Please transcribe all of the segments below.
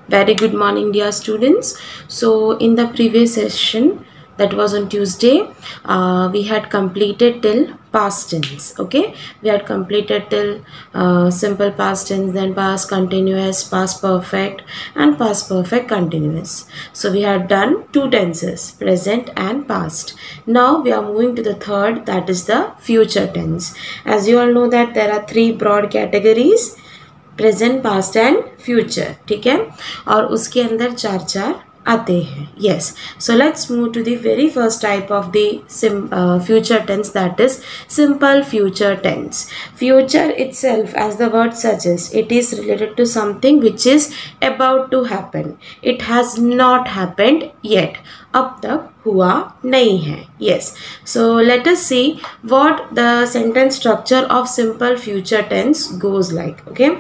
Very good morning, dear students. So, in the previous session, that was on Tuesday, we had completed till past tense. Okay, we had completed till simple past tense, then past continuous, past perfect, and past perfect continuous. So, we had done two tenses, present and past. Now, we are moving to the third, that is the future tense. As you all know that there are three broad categories, present past and future. ठीक है, और उसके अंदर चार चार आते हैं. Yes, so let's move to the very first type of the future tense, that is simple future tense. Future itself, as the word suggests, it is related to something which is about to happen. It has not happened yet. अब तक हुआ नहीं है. Yes, so let us see what the sentence structure of simple future tense goes like. Okay,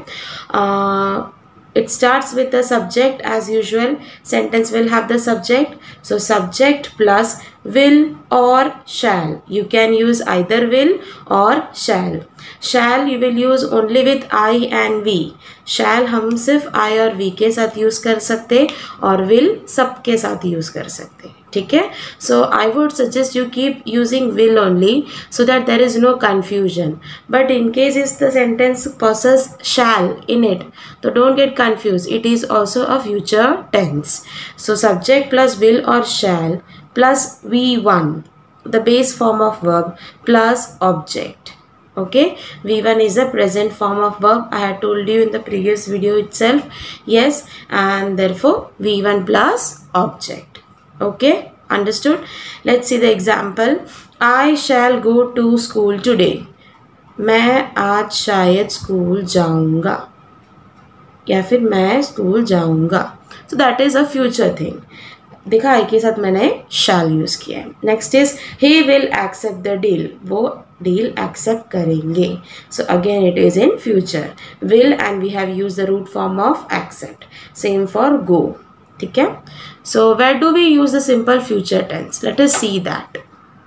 it starts with the subject as usual. Sentence will have the subject, so subject plus will or shall. You can use either will or shall. Shall you will use only with I and we. Shall हम सिर्फ I और we के साथ use कर सकते, और will सबके साथ यूज कर सकते. ठीक है, so I would suggest you keep using will only so that there is no confusion. But in case if the sentence possesses shall in it, so don't get confused. It is also a future tense. So subject plus will or shall plus V1, the base form of verb, plus object. Okay, V1 is the present form of verb. I had told you in the previous video itself. Yes, and therefore V1 plus object. Okay, understood? Let's see the example. I shall go to school today. मैं आज शायद school जाऊंगा, या फिर मैं school जाऊंगा. So that is a future thing. देखा, आई के साथ मैंने shall यूज किया है. Next is he will accept the deal. वो डील एक्सेप्ट करेंगे. So again it is in future. will and we have used the root form of accept. Same for go. ठीक है, so where do we use the simple future tense? Let us see that.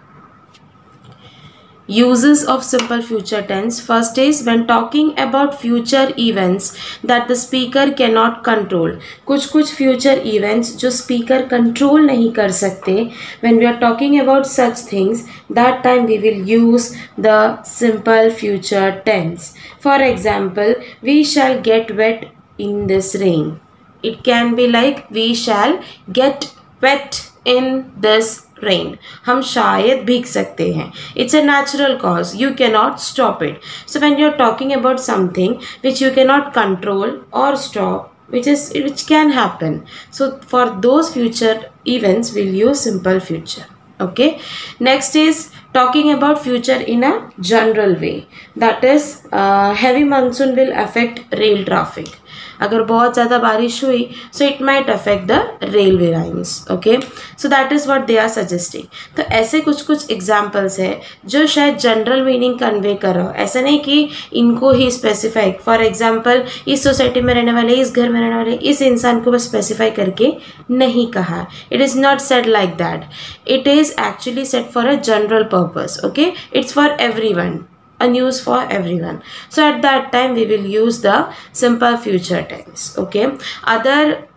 Uses of simple future tense. First is when talking about future events that the speaker cannot control. कुछ future events जो speaker control नहीं कर सकते, when we are talking about such things, that time we will use the simple future tense. For example, we shall get wet in this rain. It can be like we shall get wet in this rain. हम शायद भीग सकते हैं. It's a natural cause. You cannot stop it. So when you're talking about something which you cannot control or stop, which can happen, so for those future events we'll use simple future. Okay, next is talking about future in a general way. That is heavy monsoon will affect rail traffic. अगर बहुत ज़्यादा बारिश हुई, so it might affect the railway lines. Okay, so that is what they are suggesting. तो ऐसे कुछ examples है जो शायद जनरल मीनिंग कन्वे कर रहा हो. ऐसा नहीं कि इनको ही स्पेसिफाई. फॉर एग्जाम्पल, इस सोसाइटी में रहने वाले, इस घर में रहने वाले, इस इंसान को बस स्पेसिफाई करके नहीं कहा. It is not said like that. It is actually set for a general purpose. Okay, it's for everyone, a news for everyone. So at that time we will use the simple future tense. Okay, other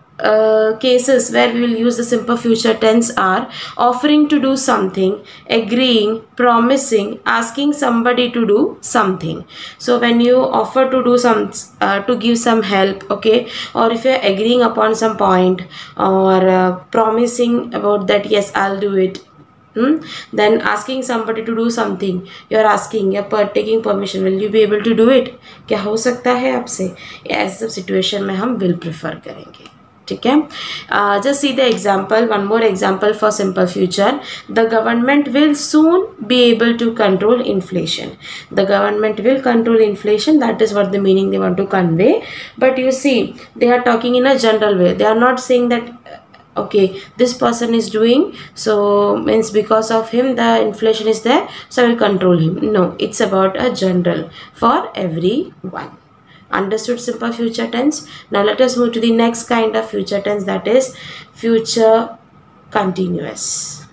cases where we will use the simple future tense are offering to do something, agreeing, promising, asking somebody to do something. So when you offer to do some to give some help, okay, or if you are agreeing upon some point, or promising about that, yes, I'll do it. Then asking somebody to do something, you are asking, you're taking permission, will you be able to do it? क्या हो सकता है आपसे? ऐसे सब situation में हम will prefer करेंगे. ठीक है, just see the example. One more example for simple future. The government will soon be able to control inflation. The government will control inflation. That is what the meaning they want to convey. But you see, they are talking in a general way. They are not saying that okay, this person is doing, so means because of him the inflation is there, so I will control him. No, it's about a general for everyone. Understood simple future tense? Now let us move to the next kind of future tense, that is future continuous.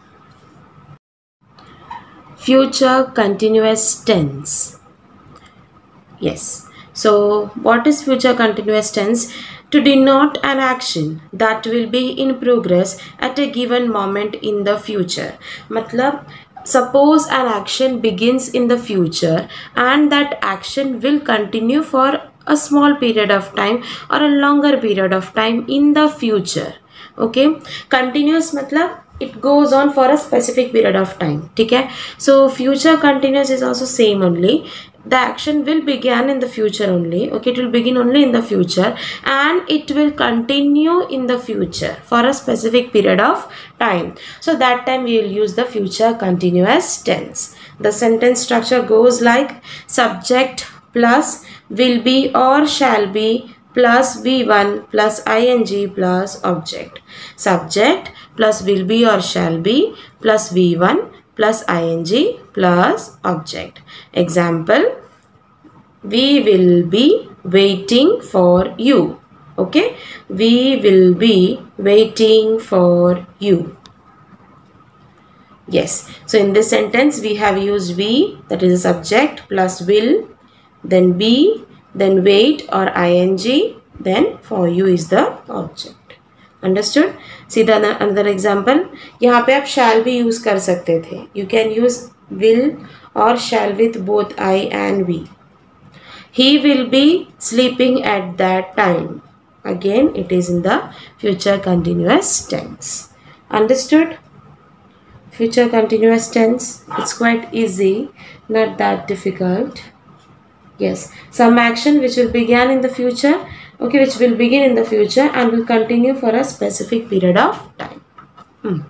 Future continuous tense. Yes, so what is future continuous tense? to denote an action that will be in progress at a given moment in the future. मतलब suppose an action begins in the future and that action will continue for a small period of time or a longer period of time in the future. Okay, continuous मतलब it goes on for a specific period of time. ठीक है, so future continuous is also same only. The action will begin in the future only. Okay, it will begin only in the future and it will continue in the future for a specific period of time. So that time we will use the future continuous tense. The sentence structure goes like subject plus will be or shall be plus V1 plus ing plus object. Subject plus will be or shall be plus V1 plus ing plus object. Example, we will be waiting for you. Okay, we will be waiting for you. Yes, so in this sentence we have used we, that is a subject, plus will, then be, then wait or ing, then for you is the object. Understood? See the another example. यहाँ पे आप shall be use कर सकते थे. You can use will or shall with both I and we. He will be sleeping at that time. Again, it is in the future continuous tense. Understood? Future continuous tense. It's quite easy, not that difficult. Yes, some action which will begin in the future. Okay, which will begin in the future and will continue for a specific period of time.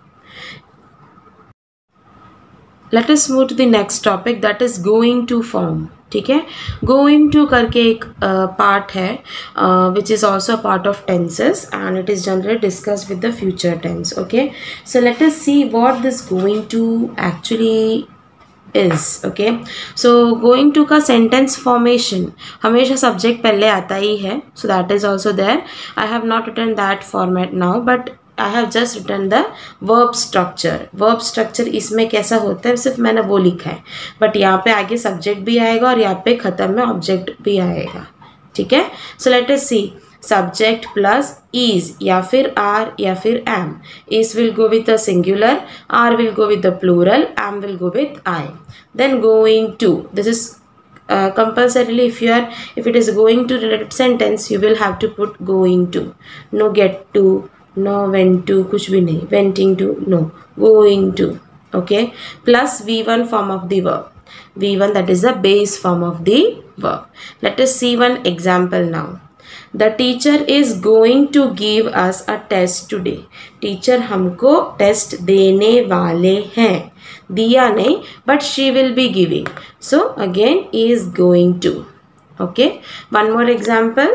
Let us move to the next topic, that is going to form. ठीक है, going to करके एक part है which is also a part of tenses and it is generally discussed with the future tense. Okay, so let us see what this going to actually is. Okay, so going to का sentence formation हमेशा subject पहले आता ही है, so that is also there. I have not written that format now, but I have just written the verb structure. Verb structure इसमें कैसा होता है सिर्फ मैंने वो लिखा है, but यहाँ पे आगे subject भी आएगा और यहाँ पे ख़त्म में object भी आएगा. ठीक है, so let us see. Subject plus is या फिर are या फिर am. Is will go with the singular, are will go with the plural, am will go with I. Then going to, this is compulsorily if it is going to related sentence you will have to put going to. No get to, no went to, कुछ भी नहीं. Venting to, no. Going to. Okay, plus V1 form of the verb. V1, that is the base form of the verb. Let us see one example now. The teacher is going to give us a test today. Teacher हमको test देने वाले हैं. दिया नहीं, but she will be giving. So again is going to. Okay, one more example.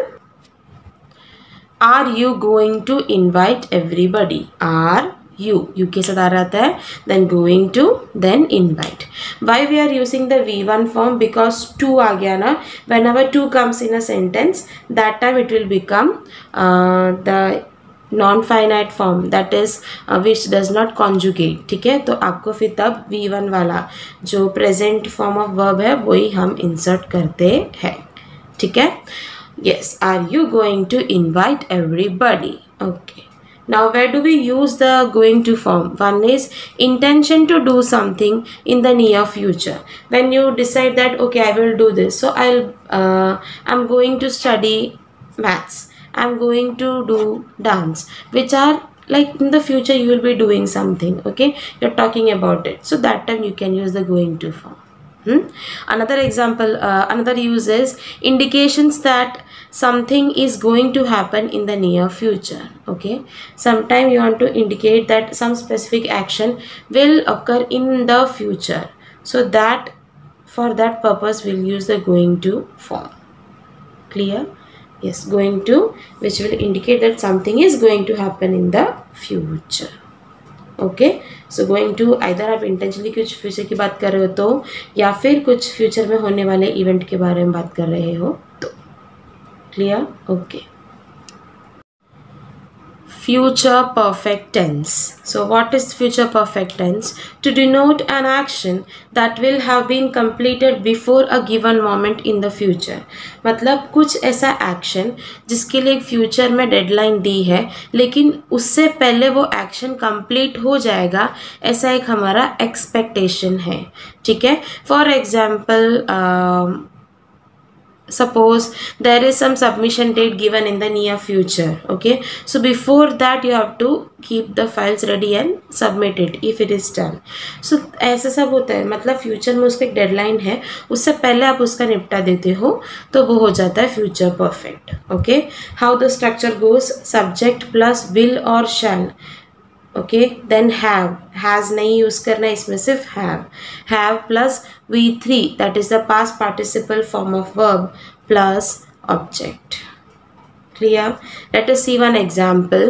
Are you going to invite everybody? Are you के साथ आ रहा है, then going to, then invite. Why we are using the V1 form? Because to आ गया ना. Whenever to comes in a sentence, that time it will become the non-finite form, that is which does not conjugate. ठीक है, तो आपको फिर तब V1 वाला जो present form of verb है वही हम insert करते हैं. ठीक है. Yes, are you going to invite everybody? Okay. Now where do we use the going to form? One is intention to do something in the near future. When you decide that okay, I will do this, so I'm going to study maths, I'm going to do dance, which are like in the future you will be doing something. Okay, you're talking about it, so that time you can use the going to form. Another example, another use is indications that something is going to happen in the near future. Okay, sometime you want to indicate that some specific action will occur in the future, so that for that purpose we'll use the going to form. Clear? Yes, going to, which will indicate that something is going to happen in the future. Okay, so going to either आप intentionally कुछ future की बात कर रहे हो तो, या फिर कुछ फ्यूचर में होने वाले इवेंट के बारे में बात कर रहे हो तो. Clear? Okay. Future perfect tense. So what is future perfect tense? To denote an action that will have been completed before a given moment in the future. मतलब कुछ ऐसा एक्शन जिसके लिए फ्यूचर में डेडलाइन दी है लेकिन उससे पहले वो एक्शन कंप्लीट हो जाएगा, ऐसा एक हमारा एक्सपेक्टेशन है. ठीक है. For example suppose there is some submission date given in the near future. Okay, so before that you have to keep the files ready and submit it if it is done. So ऐसा सब होता है, मतलब future में उसका एक deadline है, उससे पहले आप उसका निपटा देते हो तो वो हो जाता है future perfect. Okay, how the structure goes? Subject plus will और shall. Okay, then have. Has नहीं यूज करना, इसमें सिर्फ have plus V3 that is the past participle form of verb plus object. Clear? Let us see one example.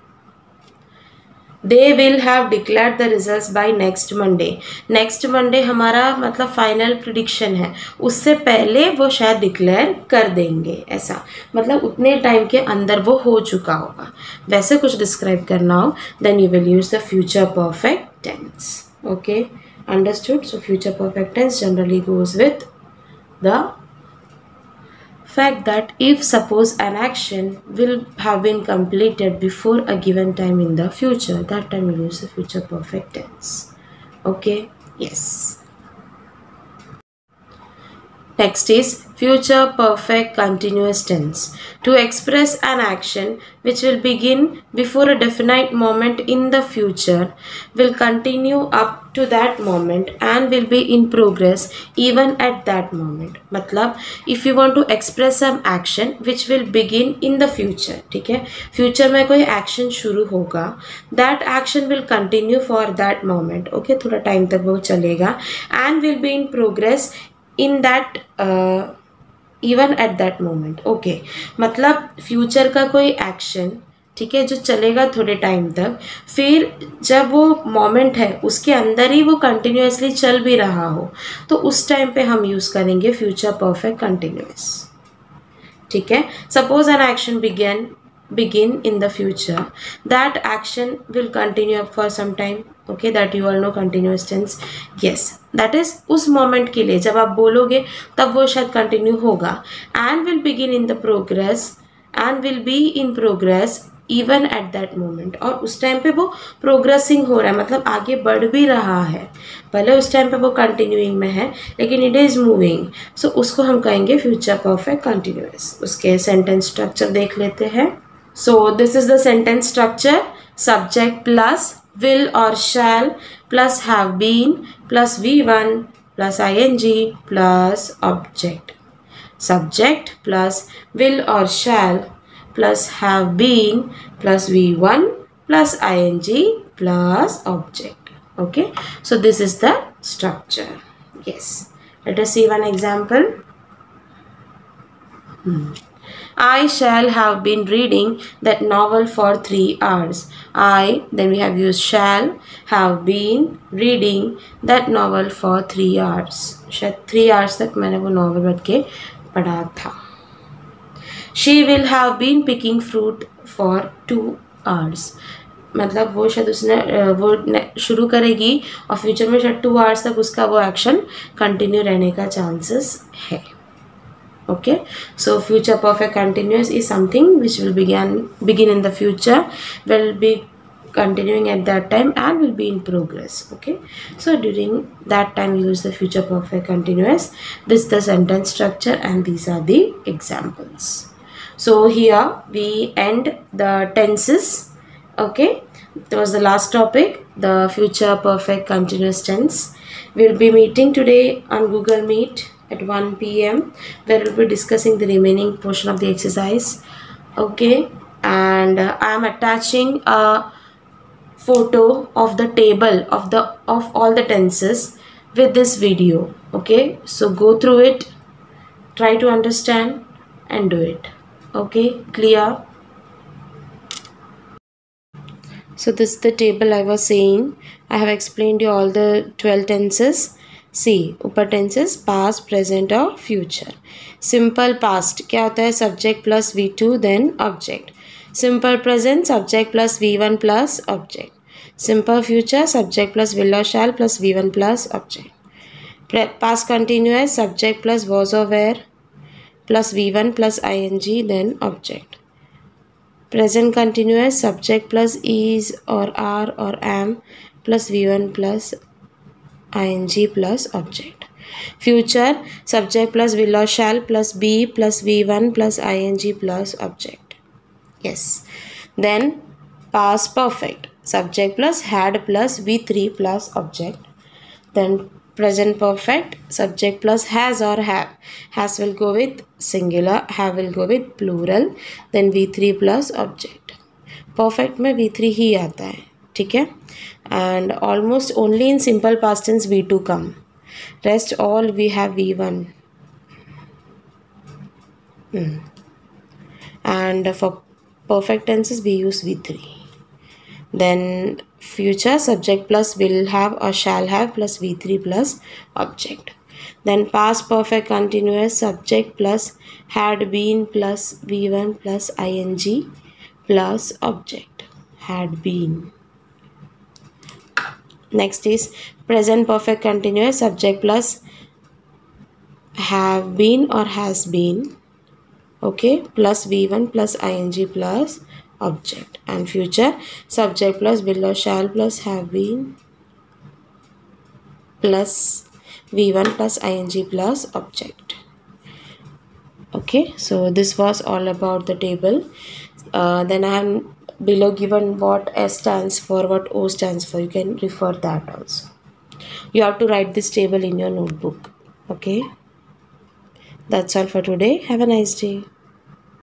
They will have declared the results by next Monday. Next Monday हमारा मतलब final prediction है, उससे पहले वो शायद declare कर देंगे, ऐसा मतलब उतने टाइम के अंदर वो हो चुका होगा. वैसे कुछ डिस्क्राइब करना हो then you will use the future perfect tense. Okay, understood? So future perfect tense generally goes with the fact that if suppose an action will have been completed before a given time in the future, that time we use the future perfect tense. Okay, yes. Next is future perfect continuous tense. To express an action which will begin before a definite moment in the future, will continue up to that moment and will be in progress even at that moment. मतलब if you want to express some action which will begin in the future, ठीक है, future में कोई action शुरू होगा, that action will continue for that moment. Okay, थोड़ा time तक वो चलेगा and will be in progress in that even at that moment. Okay, मतलब फ्यूचर का कोई एक्शन, ठीक है, जो चलेगा थोड़े टाइम तक, फिर जब वो मोमेंट है उसके अंदर ही वो कंटिन्यूसली चल भी रहा हो तो उस टाइम पे हम यूज़ करेंगे फ्यूचर परफेक्ट कंटिन्यूस. ठीक है. Suppose an action begin in the future, that action will continue up for some time. Okay, that you all know continuous tense. Yes, that is उस moment के लिए जब आप बोलोगे तब वो शायद continue होगा. and will begin in the progress and will be in progress even at that moment. और उस टाइम पे वो प्रोग्रेसिंग हो रहा है, मतलब आगे बढ़ भी रहा है, भले उस टाइम पे वो कंटिन्यूइंग में है लेकिन इट इज़ मूविंग. सो उसको हम कहेंगे फ्यूचर परफेक्ट कंटिन्यूअस. उसके सेंटेंस स्ट्रक्चर देख लेते हैं. So this is the sentence structure. Subject plus will or shall plus have been plus V1 plus ing plus object. Subject plus will or shall plus have been plus V1 plus ing plus object. Okay, so this is the structure. Yes, let us see one example. I shall have been reading that novel for 3 hours. I, then we have used shall, have been reading that novel for 3 hours. शायद 3 hours तक मैंने वो novel पढ़ के पढ़ा था. She will have been picking fruit for 2 hours. मतलब वो शायद उसने वो शुरू करेगी और फ्यूचर में शायद 2 hours तक उसका वो एक्शन कंटिन्यू रहने का चांसेस है. Okay, so future perfect continuous is something which will begin in the future, will be continuing at that time and will be in progress. Okay, so during that time we use the future perfect continuous. This is the sentence structure and these are the examples. So here we end the tenses. Okay, that was the last topic, the future perfect continuous tense. We'll be meeting today on Google Meet at 1 p.m. where we'll be discussing the remaining portion of the exercise. Okay, and I am attaching a photo of the table of all the tenses with this video. Okay, so go through it, try to understand and do it. Okay, clear? So this is the table I was saying. I have explained you all the 12 tenses. See, ऊपर tenses past, present और future. Simple past क्या होता है? Subject plus V2 then object. Simple present, subject plus V1 plus object. Simple future, subject plus will or shall plus V1 plus object. Past continuous, subject plus was or were plus V1 plus ing, then object. Present continuous, subject plus is or are or am plus V1 plus ing plus object. Future, subject plus will or shall plus be plus V1 plus ing plus object. Yes. Then past perfect, subject plus had plus V3 plus object. Then present perfect, subject plus has or have. Has will go with singular, have will go with plural. Then V3 plus object. Perfect में V3 ही आता है, ठीक है. And almost only in simple past tense V2 come. Rest all we have V1. And for perfect tenses we use V3. Then future, subject plus will have or shall have plus V3 plus object. Then past perfect continuous, subject plus had been plus V1 plus ing plus object. Had been. Next is present perfect continuous, subject plus have been or has been, okay, plus V1 plus ing plus object. And future, subject plus will or shall plus have been plus V1 plus ing plus object. Okay, so this was all about the table. Then I have below given what S stands for, what O stands for. You can refer that also. You have to write this table in your notebook. Okay, that's all for today. Have a nice day.